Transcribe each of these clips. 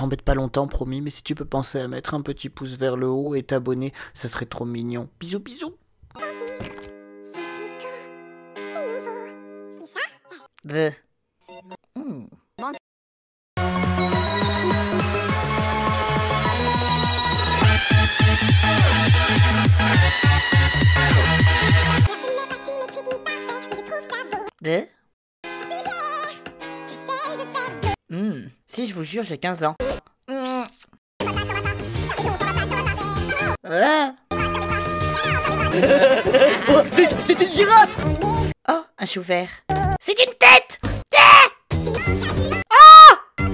t'embête pas longtemps, promis, mais si tu peux penser à mettre un petit pouce vers le haut et t'abonner, ça serait trop mignon. Bisous, bisous. Bleh. Bleh. Si, je vous jure, j'ai 15 ans. Ah. Oh, c'est une girafe! Oh, un chou vert. C'est une tête! Ah! Ah!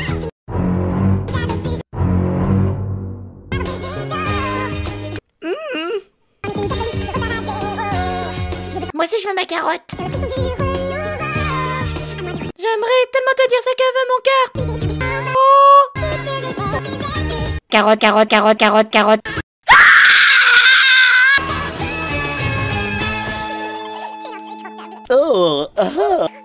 Moi aussi je veux ma carotte. J'aimerais tellement te dire ce que veut mon cœur. Oh! Carotte, carotte, carotte, carotte, carotte. Oh, ah, ah.